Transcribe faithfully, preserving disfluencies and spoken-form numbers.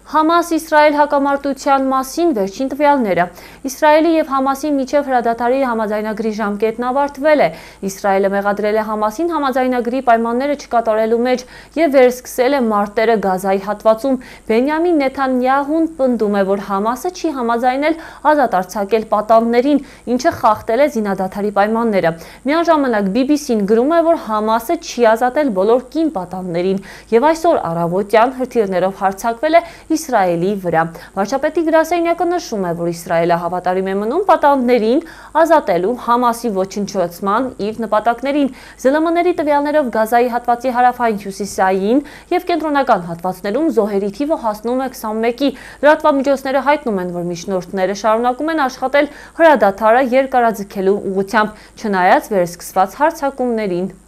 Համաս-Իսրայել հակամարտության մասին վերջին տվյալները։ Իսրայելի և Համասի միջև հրադադարի համաձայնագրի ժամկետն ավարտվել է։ Իսրայելը մեղադրել է Համասին համաձայնագրի պայմանները չկատարելու մեջ և վերսկսել է մարտերը Գազայի հատվածում։ Բենյամին Նեթանյահուն պնդում է, որ Համասը չի համաձայնել ազատ արձակել պատանդներին, ինչը խախտել է զինադադարի պայմանները։ Միաժամանակ բի բի սին գրում է, որ Համասը չի ազատել բոլոր կին պատանդներին և այսօր առավոտյան հրթիռներով հարձակվել է Իսրայելի վրա։ Վարչապետի գրասենյակը նշում է, որ Իսրայելը հավատարիմ է մնում պատանդներին ազատելու Համասի ոչնչացման իր նպատակներին։ զե լը էմ-ների տվյալներով Գազայի հատվածի հարավային հյուսիսային և կենտրոնական հատվածներում զոհերի թիվը հասնում է քսանմեկի։ Լրատվամիջոցները հայտնում են, որ միջնորդները շարունակում են աշխատել հրադադարը երկարաձգելու ուղղությամբ, չնայած վերսկսված հարձակումներին։